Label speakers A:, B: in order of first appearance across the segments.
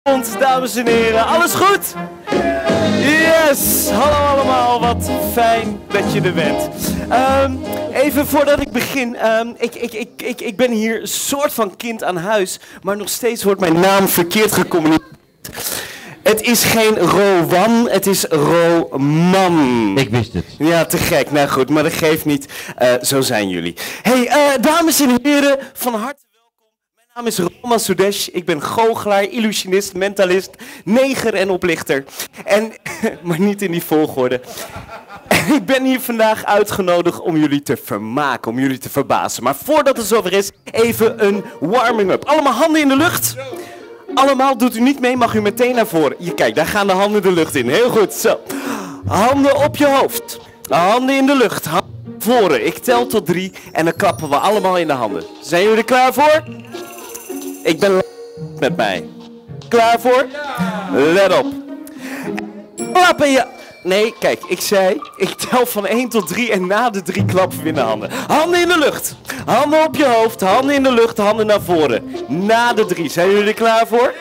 A: Dames en heren, alles goed? Yes! Hallo allemaal, wat fijn dat je er bent. Even voordat ik begin, ik ben hier een soort van kind aan huis, maar nog steeds wordt mijn naam verkeerd gecommuniceerd. Het is geen Rowan, het is Roman.
B: Ik wist het.
A: Ja, te gek. Nou goed, maar dat geeft niet. Zo zijn jullie. Hey, dames en heren, van harte welkom. Mijn naam is Roman Sudesh. Ik ben goochelaar, illusionist, mentalist, neger en oplichter. Maar niet in die volgorde. Ik ben hier vandaag uitgenodigd om jullie te vermaken, om jullie te verbazen. Maar voordat het zover is, even een warming-up. Allemaal handen in de lucht. Allemaal, doet u niet mee, mag u meteen naar voren. Kijk, daar gaan de handen de lucht in. Heel goed, zo. Handen op je hoofd. Handen in de lucht. Handen naar voren. Ik tel tot 3 en dan klappen we allemaal in de handen. Zijn jullie er klaar voor? Ik ben met mij. Klaar voor? Let op. Klappen je... Nee, kijk, ik tel van 1 tot 3 en na de 3 klappen we in de handen. Handen in de lucht. Handen op je hoofd, handen in de lucht, handen naar voren. Na de 3, zijn jullie er klaar voor?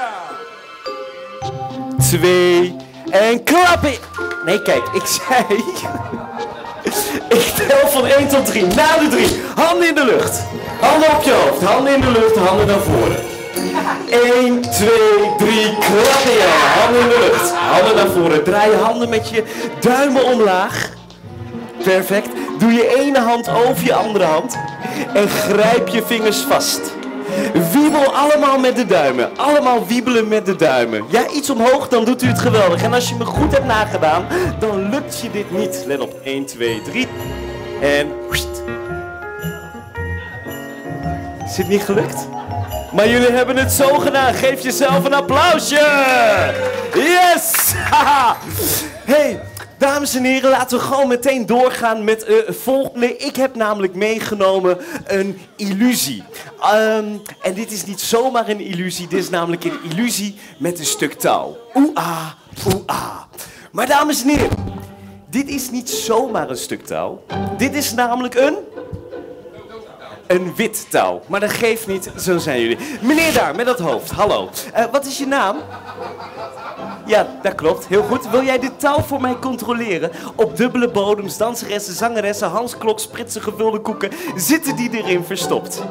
A: 2 en klappen. Nee, kijk, ik tel van 1 tot 3, na de 3. Handen in de lucht. Handen op je hoofd, handen in de lucht, handen naar voren. 1, 2, 3, klappen je. Handen in de lucht. Handen naar voren. Draai je handen met je duimen omlaag. Perfect. Doe je ene hand over je andere hand. En grijp je vingers vast. Wiebel allemaal met de duimen. Allemaal wiebelen met de duimen. Ja, iets omhoog, dan doet u het geweldig. En als je me goed hebt nagedaan, dan lukt je dit niet. Let op. 1, 2, 3. En... Is het niet gelukt? Maar jullie hebben het zo gedaan. Geef jezelf een applausje. Yes! Hey, dames en heren, laten we gewoon meteen doorgaan met het volgende. Ik heb namelijk meegenomen een illusie. En dit is niet zomaar een illusie. Dit is namelijk een illusie met een stuk touw. Oeh-ah, oeh-ah. Maar dames en heren, dit is niet zomaar een stuk touw. Dit is namelijk een wit touw. Maar dat geeft niet, zo zijn jullie. Meneer daar, met dat hoofd, hallo. Wat is je naam? Ja, dat klopt. Heel goed. Wil jij dit touw voor mij controleren? Op dubbele bodems, danseressen, zangeressen, Hans Klok, spritsen, gevulde koeken. Zitten die erin verstopt?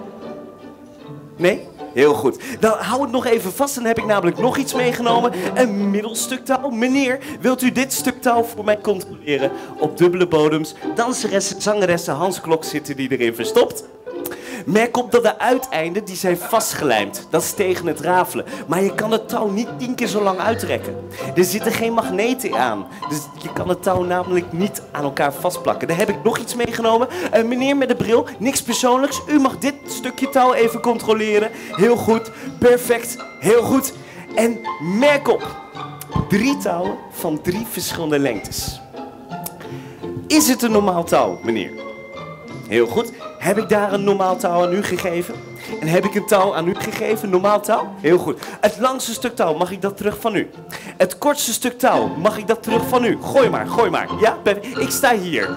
A: Nee? Heel goed. Dan hou het nog even vast. Dan heb ik namelijk nog iets meegenomen. Een middelstuk touw. Meneer, wilt u dit stuk touw voor mij controleren? Op dubbele bodems, danseressen, zangeressen, Hans Klok, zitten die erin verstopt? Merk op dat de uiteinden die zijn vastgelijmd. Dat is tegen het rafelen. Maar je kan het touw niet 10 keer zo lang uittrekken. Er zitten geen magneten aan. Dus je kan het touw namelijk niet aan elkaar vastplakken. Daar heb ik nog iets meegenomen. Meneer met de bril, niks persoonlijks. U mag dit stukje touw even controleren. Heel goed, perfect, heel goed. En merk op, 3 touwen van 3 verschillende lengtes. Is het een normaal touw, meneer? Heel goed. Heb ik daar een normaal touw aan u gegeven? En heb ik een touw aan u gegeven, normaal touw? Heel goed. Het langste stuk touw, mag ik dat terug van u? Het kortste stuk touw, mag ik dat terug van u? Gooi maar, gooi maar. Ja, ik sta hier.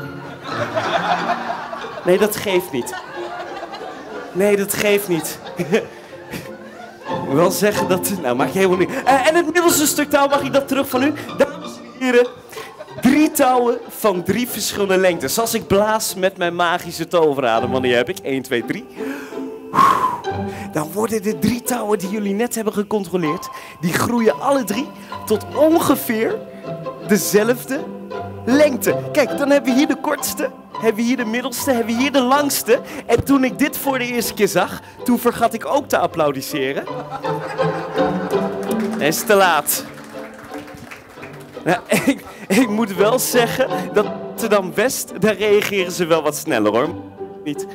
A: Nee, dat geeft niet. Nee, dat geeft niet. Ik wil wel zeggen dat... Nou, maak je helemaal niet... en het middelste stuk touw, mag ik dat terug van u? Dames en heren... 3 touwen van 3 verschillende lengtes. Als ik blaas met mijn magische toveradem, want die heb ik. 1, 2, 3. Dan worden de 3 touwen die jullie net hebben gecontroleerd, die groeien alle 3 tot ongeveer dezelfde lengte. Kijk, dan hebben we hier de kortste, hebben we hier de middelste, hebben we hier de langste. En toen ik dit voor de eerste keer zag, toen vergat ik ook te applaudisseren. Het is te laat. Nou, ik moet wel zeggen dat Rotterdam West, daar reageren ze wel wat sneller hoor. Niet.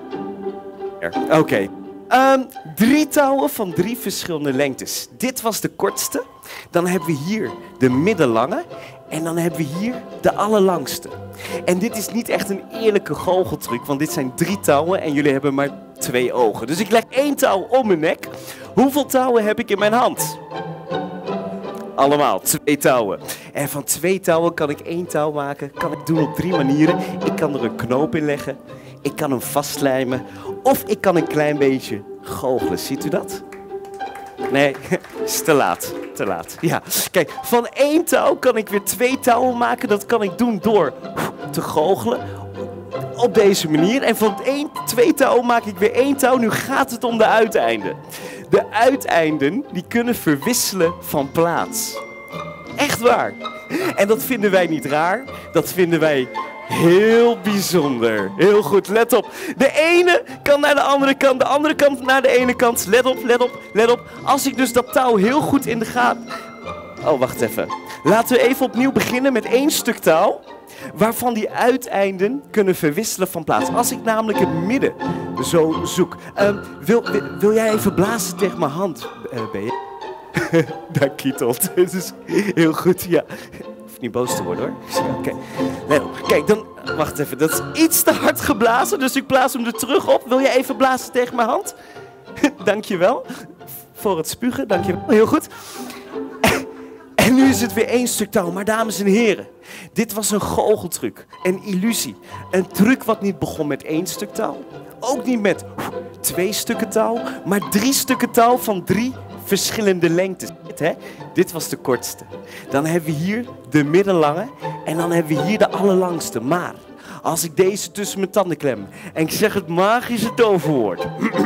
A: Oké. 3 touwen van 3 verschillende lengtes. Dit was de kortste. Dan hebben we hier de middellange. En dan hebben we hier de allerlangste. En dit is niet echt een eerlijke goocheltruc, want dit zijn 3 touwen en jullie hebben maar 2 ogen. Dus ik leg 1 touw om mijn nek. Hoeveel touwen heb ik in mijn hand? Allemaal, 2 touwen. En van 2 touwen kan ik 1 touw maken. Kan ik doen op 3 manieren. Ik kan er een knoop in leggen. Ik kan hem vastlijmen. Of ik kan een klein beetje goochelen. Ziet u dat? Nee, is te laat. Te laat. Ja, kijk, van 1 touw kan ik weer 2 touwen maken. Dat kan ik doen door te goochelen. Op deze manier. En van 2 touwen maak ik weer 1 touw. Nu gaat het om de uiteinden. De uiteinden die kunnen verwisselen van plaats. Echt waar. En dat vinden wij niet raar. Dat vinden wij heel bijzonder. Heel goed, let op. De ene kan naar de andere kant naar de ene kant. Let op, let op, let op. Als ik dus dat touw heel goed in de gaten... Oh, wacht even. Laten we even opnieuw beginnen met 1 stuk touw. Waarvan die uiteinden kunnen verwisselen van plaats. Als ik namelijk het midden zo zoek. Wil jij even blazen tegen mijn hand, ben je? Daar kietelt. Het is heel goed, ja. Hoeft niet boos te worden hoor. Oké. Nee, kijk, dan... Wacht even, dat is iets te hard geblazen, dus ik blaas hem er terug op. Wil jij even blazen tegen mijn hand? Dankjewel. Voor het spugen, dankjewel. Heel goed. En nu is het weer 1 stuk touw. Maar dames en heren, dit was een goocheltruc. Een illusie. Een truc wat niet begon met 1 stuk touw. Ook niet met 2 stukken touw. Maar 3 stukken touw van 3 verschillende lengtes. Dit was de kortste. Dan hebben we hier de middellange. En dan hebben we hier de allerlangste. Maar als ik deze tussen mijn tanden klem. En ik zeg het magische toverwoord.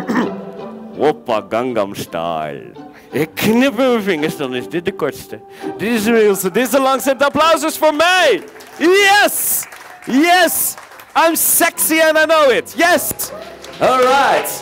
A: Hoppa Gangnam Style. Ik knip mijn vingers, dan is dit de kortste. Dit is de middelste, dit is de langste. Het applaus is voor mij! Yes! Yes! I'm sexy and I know it. Yes! Alright.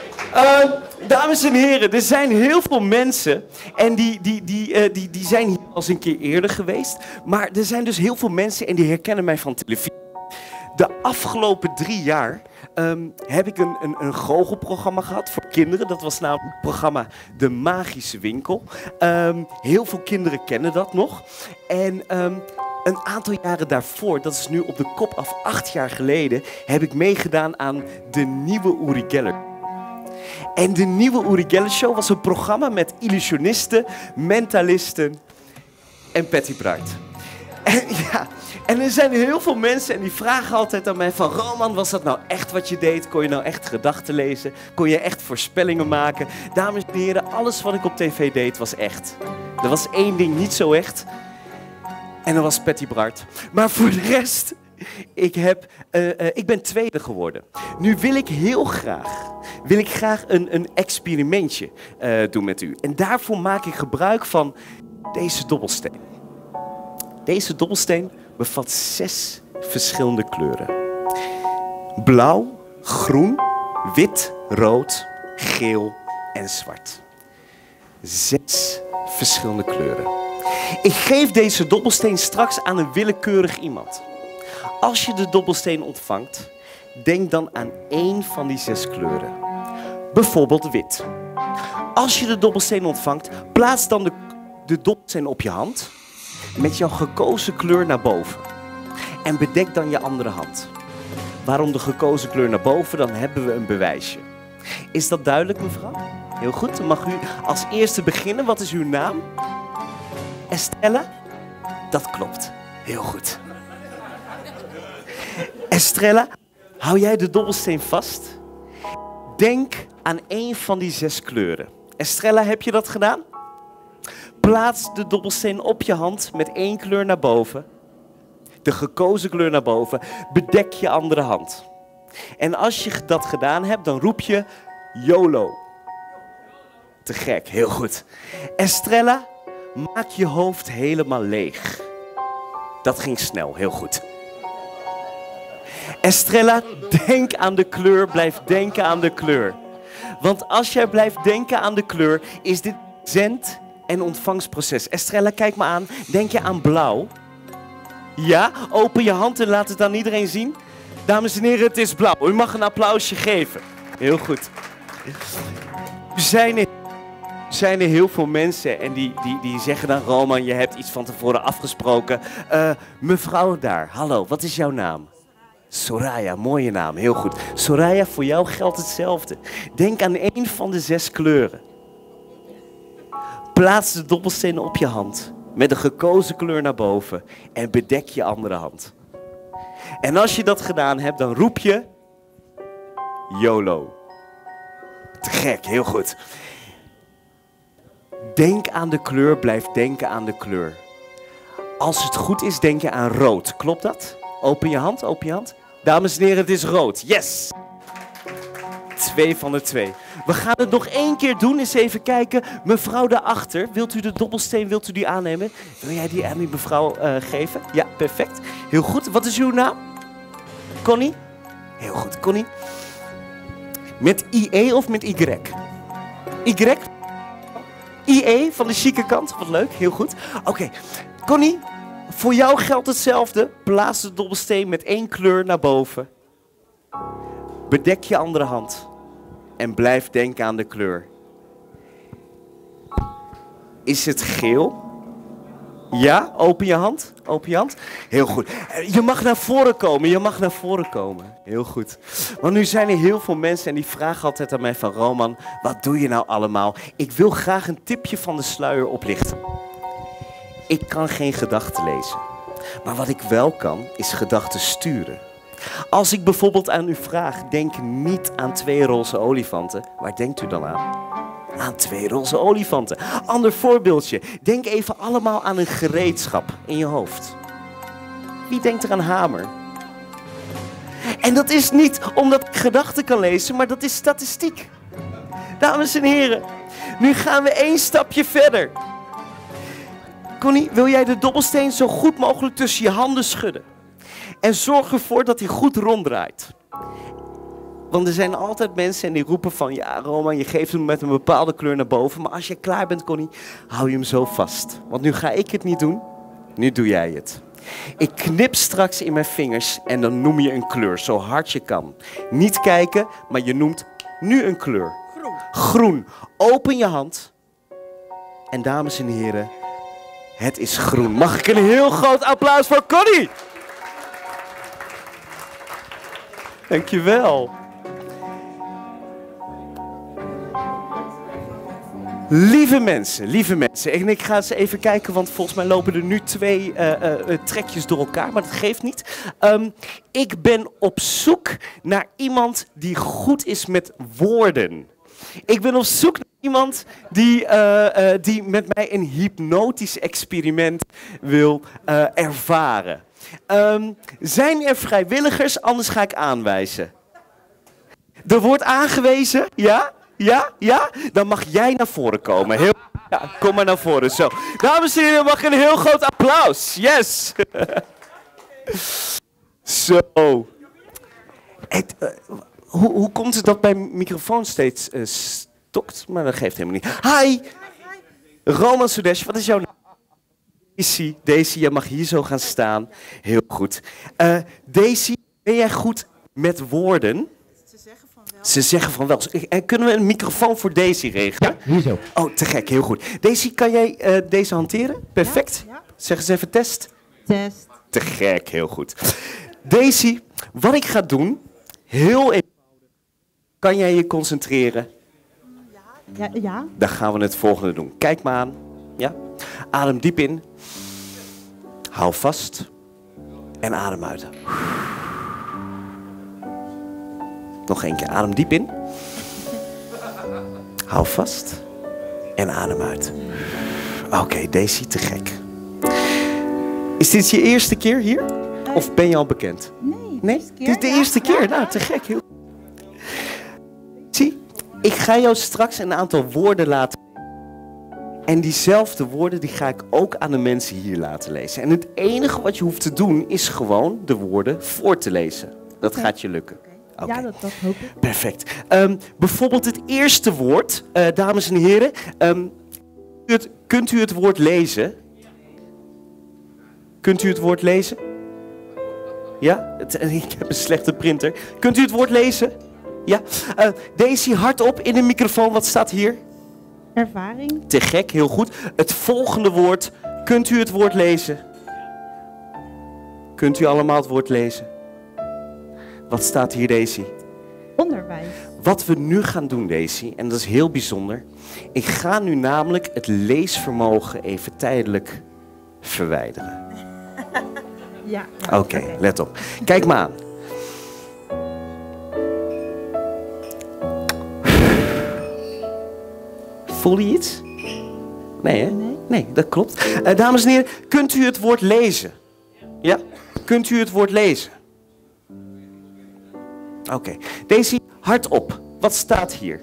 A: Dames en heren, er zijn heel veel mensen en die zijn hier al eens een keer eerder geweest. Maar er zijn dus heel veel mensen en die herkennen mij van televisie. De afgelopen 3 jaar heb ik een goochelprogramma gehad voor kinderen. Dat was namelijk het programma De Magische Winkel. Heel veel kinderen kennen dat nog. En een aantal jaren daarvoor, dat is nu op de kop af 8 jaar geleden, heb ik meegedaan aan de nieuwe Uri Geller. En de nieuwe Uri Geller Show was een programma met illusionisten, mentalisten en Patty Bright. En, ja, en er zijn heel veel mensen en die vragen altijd aan mij van... Roman, was dat nou echt wat je deed? Kon je nou echt gedachten lezen? Kon je echt voorspellingen maken? Dames en heren, alles wat ik op tv deed was echt. Er was 1 ding niet zo echt. En dat was Patty Bright. Maar voor de rest, ik ben tweede geworden. Nu wil ik heel graag een experimentje doen met u. En daarvoor maak ik gebruik van deze dobbelsteen. Deze dobbelsteen bevat 6 verschillende kleuren. Blauw, groen, wit, rood, geel en zwart. 6 verschillende kleuren. Ik geef deze dobbelsteen straks aan een willekeurig iemand. Als je de dobbelsteen ontvangt, denk dan aan 1 van die 6 kleuren. Bijvoorbeeld wit. Als je de dobbelsteen ontvangt, plaats dan de dobbelsteen op je hand met jouw gekozen kleur naar boven. En bedek dan je andere hand. Waarom de gekozen kleur naar boven? Dan hebben we een bewijsje. Is dat duidelijk, mevrouw? Heel goed, dan mag u als eerste beginnen. Wat is uw naam? Estrella? Dat klopt. Heel goed. Estrella, hou jij de dobbelsteen vast? Denk aan 1 van die 6 kleuren. Estrella, heb je dat gedaan? Plaats de dobbelsteen op je hand met 1 kleur naar boven. De gekozen kleur naar boven. Bedek je andere hand. En als je dat gedaan hebt, dan roep je YOLO. Te gek, heel goed. Estrella, maak je hoofd helemaal leeg. Dat ging snel, heel goed. Estrella, denk aan de kleur, blijf denken aan de kleur. Want als jij blijft denken aan de kleur, is dit zend- en ontvangstproces. Estrella, kijk me aan. Denk je aan blauw? Ja, open je hand en laat het aan iedereen zien. Dames en heren, het is blauw. U mag een applausje geven. Heel goed. Er zijn er heel veel mensen en die zeggen dan... Roman, je hebt iets van tevoren afgesproken. Mevrouw daar, hallo, wat is jouw naam? Soraya, mooie naam, heel goed. Soraya, voor jou geldt hetzelfde. Denk aan 1 van de 6 kleuren. Plaats de dobbelsteen op je hand met de gekozen kleur naar boven en bedek je andere hand. En als je dat gedaan hebt, dan roep je YOLO. Te gek, heel goed. Denk aan de kleur, blijf denken aan de kleur. Als het goed is, denk je aan rood. Klopt dat? Open je hand, open je hand. Dames en heren, het is rood. Yes! 2 van de 2. We gaan het nog 1 keer doen. Eens even kijken. Mevrouw daarachter, wilt u de dobbelsteen, wilt u die aannemen? Wil jij die aan die mevrouw geven? Ja, perfect. Heel goed. Wat is uw naam? Connie? Heel goed, Connie. Met IE of met Y? Y? IE van de chique kant. Wat leuk, heel goed. Oké, Connie, voor jou geldt hetzelfde. Plaats de dobbelsteen met 1 kleur naar boven. Bedek je andere hand. En blijf denken aan de kleur. Is het geel? Ja, open je hand. Open je hand. Heel goed. Je mag naar voren komen. Je mag naar voren komen. Heel goed. Want nu zijn er heel veel mensen en die vragen altijd aan mij van Roman, wat doe je nou allemaal? Ik wil graag een tipje van de sluier oplichten. Ik kan geen gedachten lezen. Maar wat ik wel kan, is gedachten sturen. Als ik bijvoorbeeld aan u vraag, denk niet aan 2 roze olifanten. Waar denkt u dan aan? Aan 2 roze olifanten. Ander voorbeeldje. Denk even allemaal aan een gereedschap in je hoofd. Wie denkt er aan hamer? En dat is niet omdat ik gedachten kan lezen, maar dat is statistiek. Dames en heren, nu gaan we 1 stapje verder. Connie, wil jij de dobbelsteen zo goed mogelijk tussen je handen schudden? En zorg ervoor dat hij goed ronddraait. Want er zijn altijd mensen en die roepen van, ja Roman, je geeft hem met een bepaalde kleur naar boven. Maar als je klaar bent, Connie, hou je hem zo vast. Want nu ga ik het niet doen, nu doe jij het. Ik knip straks in mijn vingers en dan noem je een kleur, zo hard je kan. Niet kijken, maar je noemt nu een kleur.
B: Groen.
A: Groen. Open je hand. En dames en heren, het is groen. Mag ik een heel groot applaus voor Connie? Dankjewel. Lieve mensen. En ik ga eens even kijken, want volgens mij lopen er nu 2 trekjes door elkaar, maar dat geeft niet. Ik ben op zoek naar iemand die goed is met woorden. Ik ben op zoek naar iemand die met mij een hypnotisch experiment wil ervaren. Zijn er vrijwilligers? Anders ga ik aanwijzen. Er wordt aangewezen? Ja? Ja? Ja? Dan mag jij naar voren komen. Ja, kom maar naar voren. Zo. Dames en heren, mag een heel groot applaus. Yes! Zo. Hoe komt het dat mijn microfoon steeds stokt? Maar dat geeft helemaal niet. Hi! Roman Sudesh, wat is jouw naam? Daisy, je mag hier zo gaan staan. Heel goed. Daisy, ben jij goed met woorden?
B: Ze zeggen van wel.
A: Ze zeggen van wel. En kunnen we een microfoon voor Daisy regelen?
C: Ja, hier zo.
A: Oh, te gek, heel goed. Daisy, kan jij deze hanteren? Perfect.
B: Ja.
A: Zeg eens even test.
B: Test.
A: Te gek, heel goed. Daisy, wat ik ga doen, heel eenvoudig. Kan jij je concentreren?
B: Ja.
A: Dan gaan we het volgende doen. Kijk me aan. Ja? Adem diep in. Hou vast. En adem uit. Nog 1 keer. Adem diep in. Hou vast. En adem uit. Oké, Daisy, te gek. Is dit je eerste keer hier? Of ben je al bekend?
B: Nee,
A: Dit is de eerste keer? Nou, te gek. Heel... Zie, ik ga jou straks een aantal woorden laten. En diezelfde woorden die ga ik ook aan de mensen hier laten lezen. En het enige wat je hoeft te doen is gewoon de woorden voor te lezen. Dat gaat je lukken. Okay.
B: Ja, dat hoop ik.
A: Perfect. Bijvoorbeeld het eerste woord, dames en heren. Kunt u het woord lezen? Kunt u het woord lezen? Ja? Ik heb een slechte printer. Kunt u het woord lezen? Ja? Daisy, hardop in de microfoon. Wat staat hier?
B: Ervaring.
A: Te gek, heel goed. Het volgende woord. Kunt u het woord lezen? Kunt u allemaal het woord lezen? Wat staat hier, Daisy?
B: Onderwijs.
A: Wat we nu gaan doen, Daisy, en dat is heel bijzonder. Ik ga nu namelijk het leesvermogen even tijdelijk verwijderen.
B: Ja.
A: Oké, let op. Kijk maar aan. Voel je iets? Nee, hè?
B: Nee.
A: Nee, dat klopt. Dames en heren, kunt u het woord lezen? Ja? Kunt u het woord lezen? Oké. Daisy, hardop. Wat staat hier?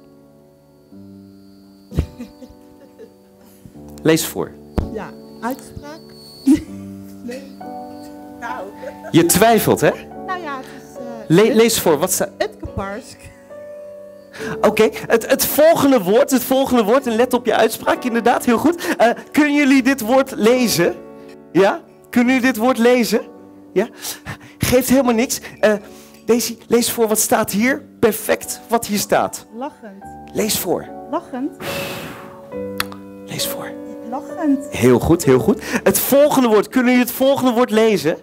A: Lees voor.
B: Ja, uitspraak. Nee. Nou.
A: Je twijfelt, hè?
B: Nou ja, het is...
A: Lees voor. Wat staat...
B: Utkeparsk.
A: Oké, het volgende woord, en let op je uitspraak, inderdaad, heel goed. Kunnen jullie dit woord lezen? Ja? Kunnen jullie dit woord lezen? Ja? Geeft helemaal niks. Daisy, lees voor, wat staat hier? Perfect, wat hier staat.
B: Lachend.
A: Lees voor.
B: Lachend.
A: Lees voor.
B: Lachend.
A: Heel goed, heel goed. Het volgende woord, kunnen jullie het volgende woord lezen?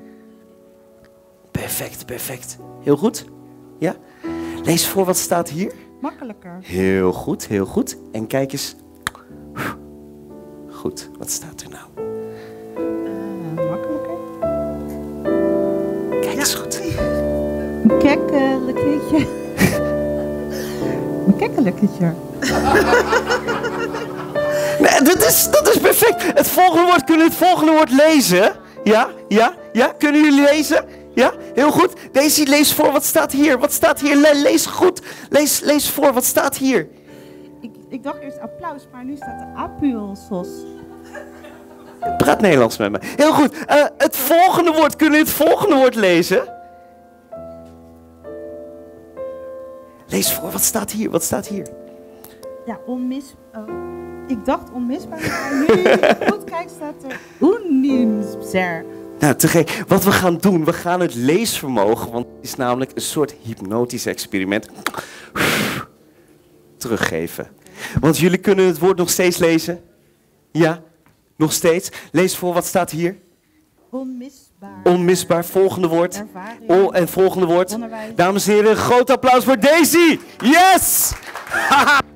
A: Perfect, perfect. Heel goed. Ja? Lees voor, wat staat hier?
B: Makkelijker.
A: Heel goed, heel goed. En kijk eens. Goed, wat staat er nou?
B: Makkelijker.
A: Kijk eens goed.
B: Een kekkelijketje. Een kekkelijketje.
A: Nee, dat is perfect. Het volgende woord, kunnen we het volgende woord lezen? Ja, ja, ja. Kunnen jullie lezen? Ja, heel goed. Daisy, lees voor, wat staat hier? Wat staat hier? Lees goed. Lees voor, wat staat hier?
B: Ik dacht eerst applaus, maar nu staat er apulsos.
A: Praat Nederlands met me. Heel goed. Het volgende woord, kunnen we het volgende woord lezen? Lees voor, wat staat hier? Wat staat hier?
B: Ja, ik dacht onmisbaar, maar nu ik goed kijk staat er unimser.
A: Nou, te gek. Wat we gaan doen, we gaan het leesvermogen, want het is namelijk een soort hypnotisch experiment, teruggeven. Want jullie kunnen het woord nog steeds lezen? Ja, nog steeds. Lees voor, wat staat hier?
B: Onmisbaar.
A: Onmisbaar, volgende woord.
B: Ervaring.
A: En volgende woord.
B: Onderwijs.
A: Dames en heren, groot applaus voor Daisy! Yes! Haha!